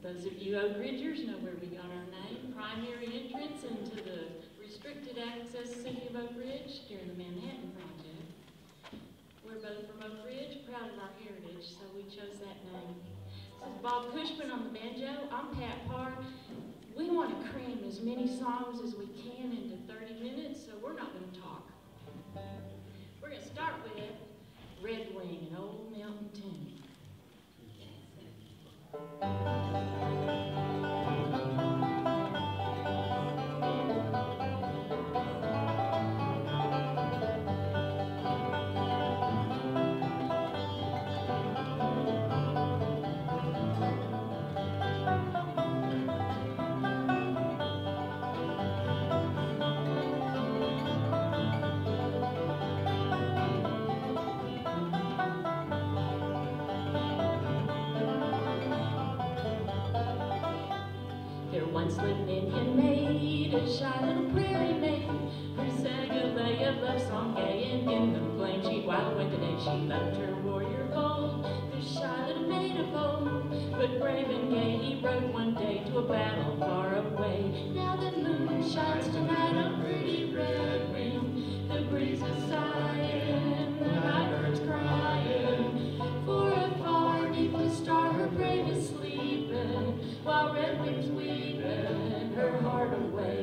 Those of you Oak Ridgers know where we got our name. Primary entrance into the restricted access city of Oak Ridge during the Manhattan Project. We're both from Oak Ridge, proud of our heritage, so we chose that name. This is Bob Cushman on the banjo. I'm Parr. We want to cram as many songs as we can into 30 minutes, so we're not going to talk. We're going to start with Red Wing, an old mountain tune. Once lived an Indian maid, a shy little prairie maid, who sang a lay of love song gay and in the plain. She wild went today, she left her warrior bold, the shy little maid of old. But brave and gay he rode one day to a battle far away. Now the moon shines tonight on pretty Red Wing, the breeze is sighing, the night bird's crying. For afar neath the star her brave is sleeping, while Red Wing's weeping her heart away.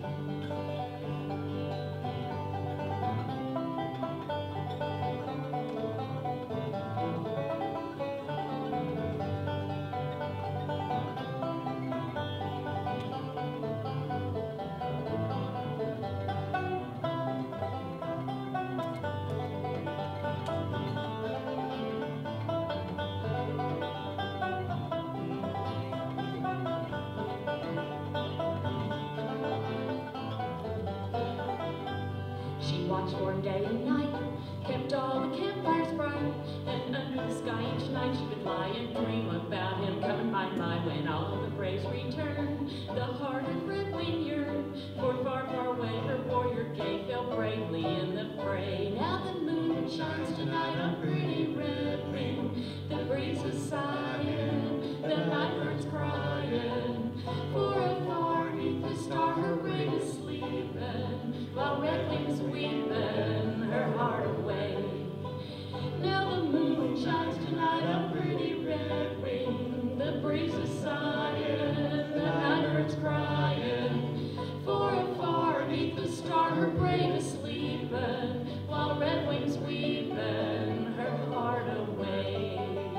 Watched for day and night, kept all the campfires bright, and under the sky each night she would lie and dream about him coming by and by. When all the braves returned, the heart of Red Wing yearned, for far, far away her warrior gay fell bravely in the fray. Now the moon shines tonight on pretty Red Wing, the breeze is sighing, the night bird's crying. For afar neath the star her brave is sleeping, while Red Wing's weeping her heart away. Now the moon shines tonight on pretty Red Wing, the breeze is sighing, the night bird's crying. For afar neath the star her brave is sleeping, while Red Wing's weeping her heart away.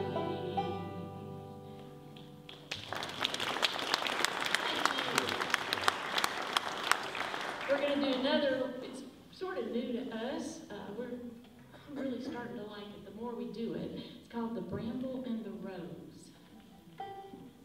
We're going to do another, it's sort of new to us. I'm really starting to like it the more we do it. It's called The Bramble and the Rose.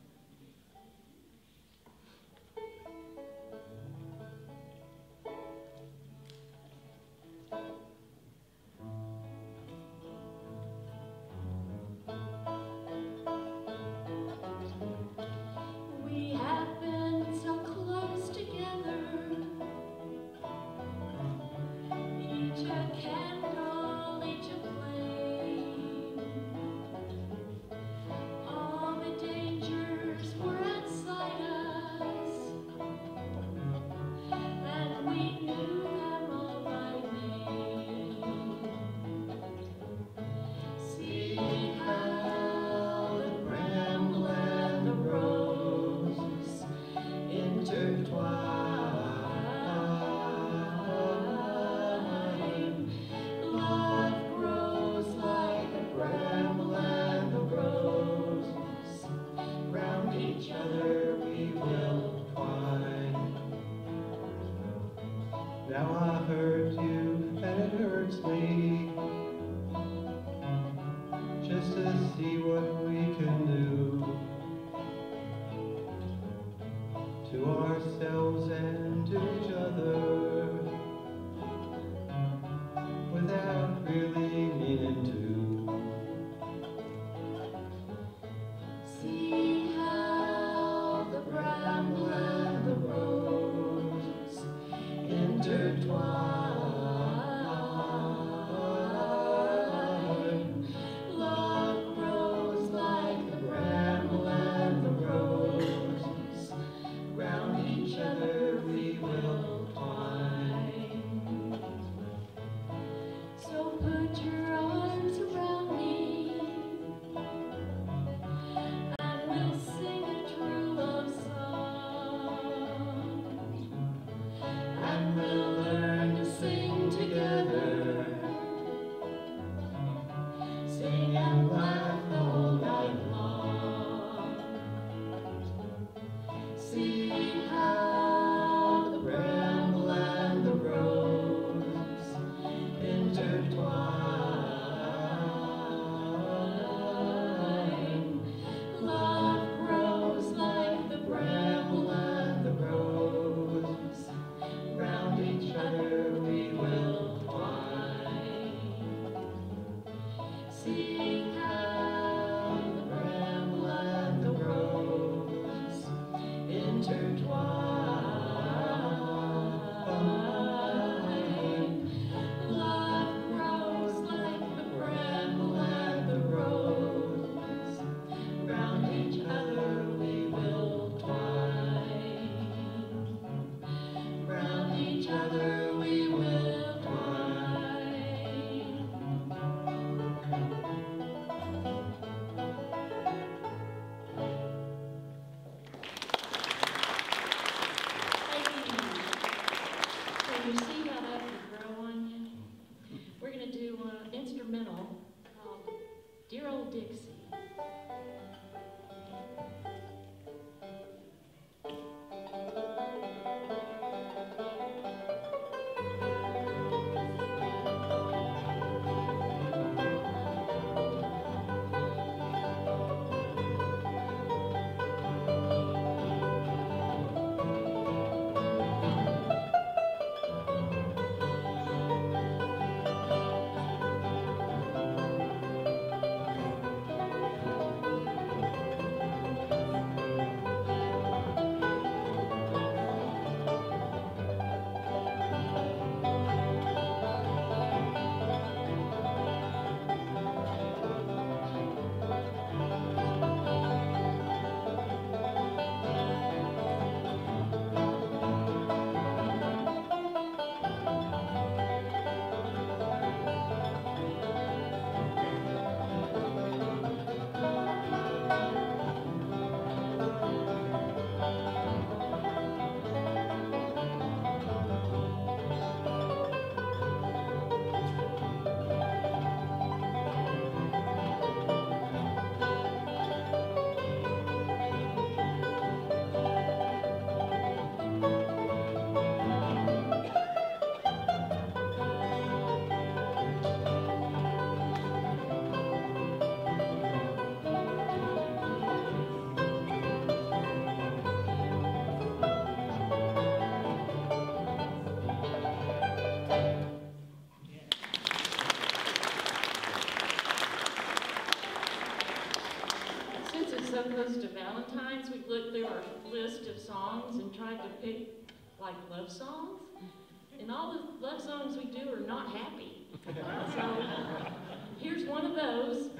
so close to Valentine's, we looked through our list of songs and tried to pick, like, love songs. And all the love songs we do are not happy. So, here's one of those,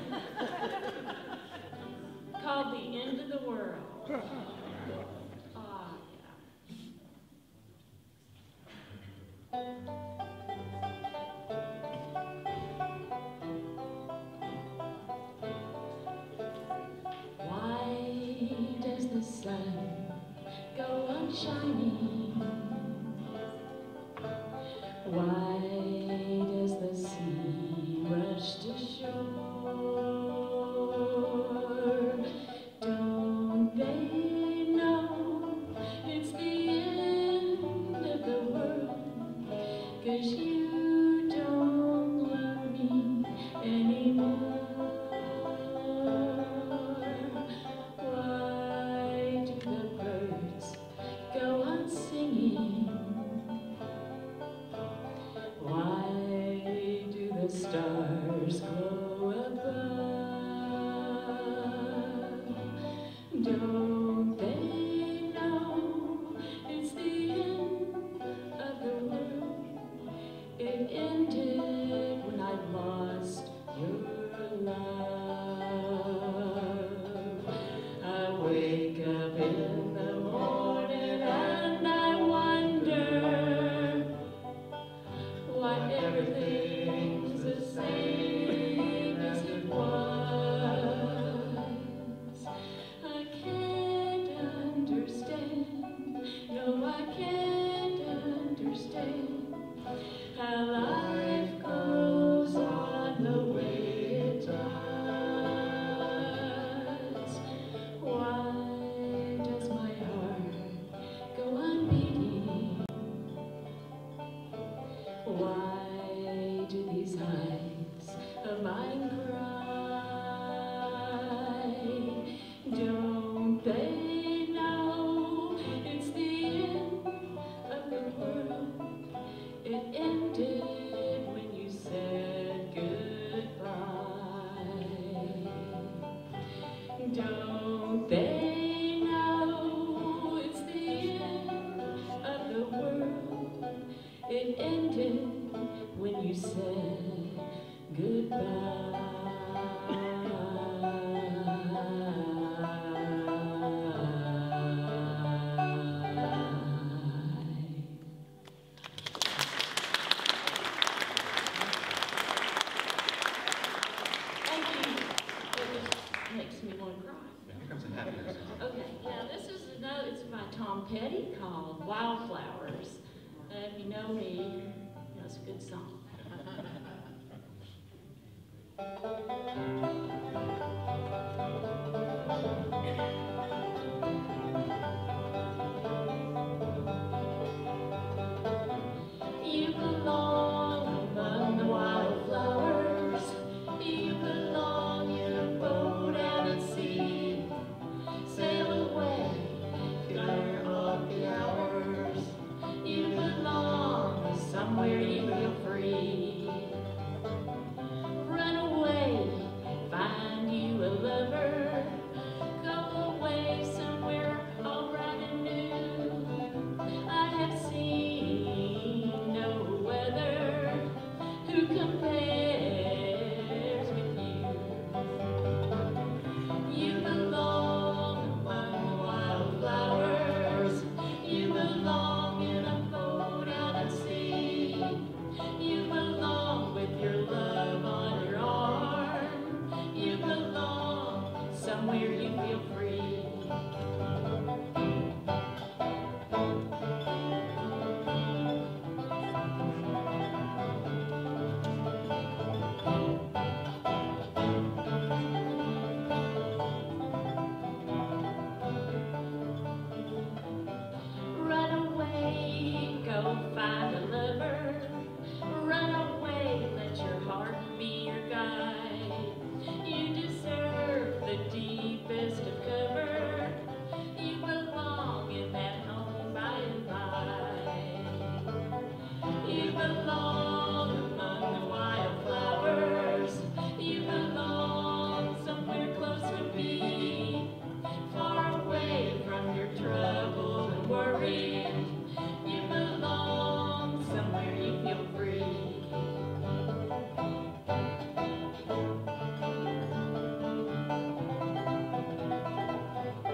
called The End of the World. Why does the sun go on shining? Why does the sea rush to shore? Don't they know it's the end of the world? 'Cause you don't love me anymore. Why do the birds go on singing? Why do the stars glow above? Don't they know it's the end of the world? It ended when I lost your love. I wake up in the morning and I wonder why everything's the same as it was. I can't understand, no, I can't understand how life goes on the way it does. Why does my heart go on beating? Why do these eyes of mine cry? Don't they know it's the end of the world? It ended when you said goodbye. Don't they know it's the end of the world? It ended when you said goodbye. Thank you. It just makes me want to cry. Here comes a happiness. Okay, now this is it's by Tom Petty called Wildflowers. If you know me, that's a good song. You belong among the wildflowers. You belong in a boat out at sea. Sail away, clear up the hours. You belong somewhere you feel free. Run away, find you a lover.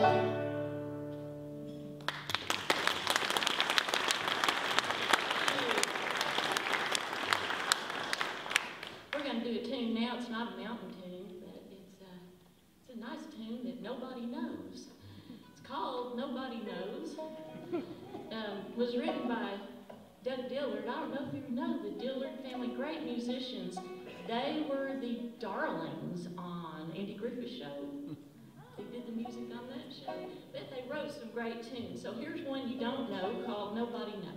We're going to do a tune now. It's not a mountain tune, but it's a nice tune that nobody knows. It's called Nobody Knows. Was written by Doug Dillard. I don't know if you know the Dillard family, great musicians. They were the darlings on Andy Griffith's show. They did the music on that show. But they wrote some great tunes. So here's one you don't know called Nobody Knows.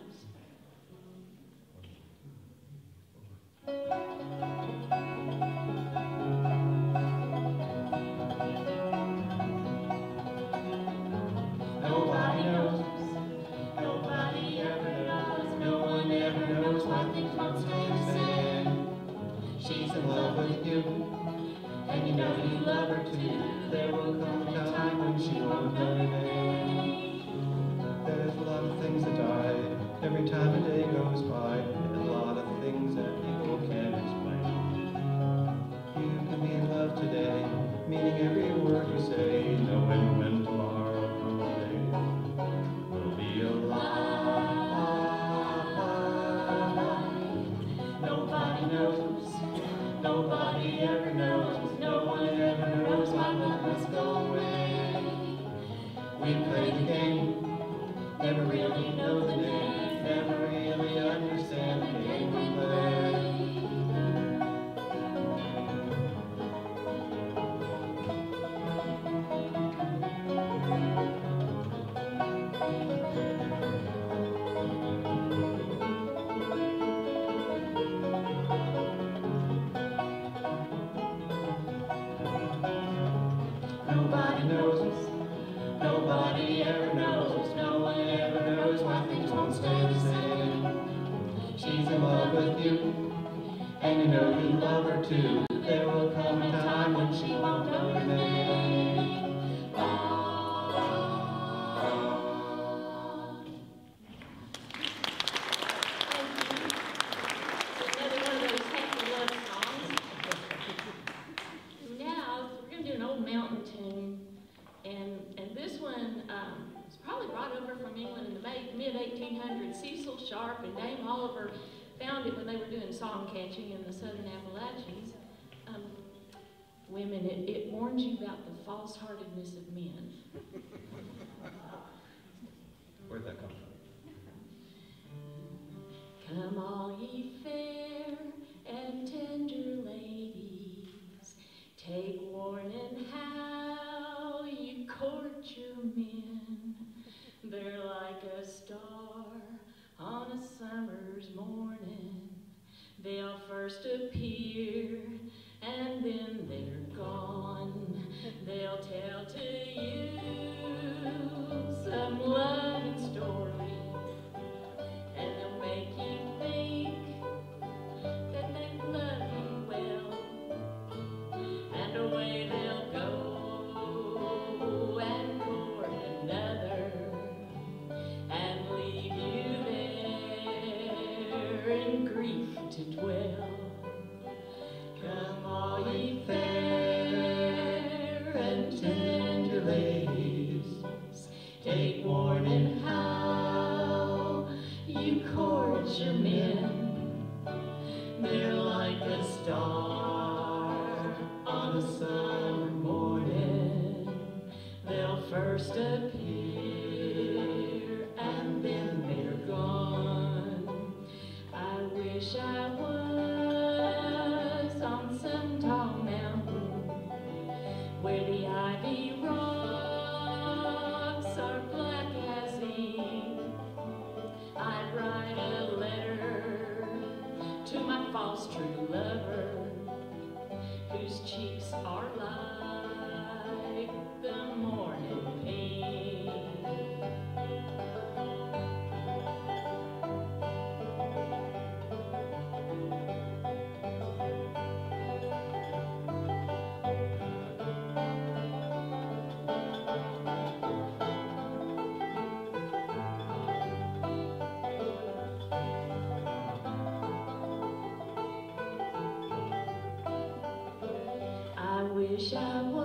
Nobody knows, nobody ever knows, no one ever knows why things won't stay the same. She's in love with you, and you know you love her too. There will come a time when she won't know your name. There's a lot of things that die every time a day goes by, and a lot of things that people can't explain. You can be in love today, meaning every word you say, knowing when tomorrow comes a day will be a lie. Nobody knows, nobody ever knows, no one ever knows why love must go away. We play the game, never really know the name, never really understand the game we play. Nobody knows, nobody ever knows, no one ever knows why things won't stay the same. She's in love with you, and you know you love her too. There will come a time when she won't know your name. Another one of those happy love songs. Now, we're going to do an old mountain tune, and this one was probably brought over from England in the mid-1800s. Cecil Sharp and Dame Oliver found it when they were doing song catching in the southern Appalachians. Women, it warns you about the false-heartedness of men. Where'd that come from? Come all ye fair and tender ladies, take warning how you court your men. They're like a star on a summer's morning. They'll first appear and then they're gone. They'll tell to you some loving story, and they'll make you think that they love you well, and away they'll go and court another and leave you there in grief to dwell. Come all ye fair and tender ladies, take warning how you court your men. They're like a star on a summer morning. They'll first appear and then they're gone. I wish I was on some tall mountain where the ivy rocks are black as ink. I'd write a letter to my false true lover, whose cheeks are like the morning pink. I wish I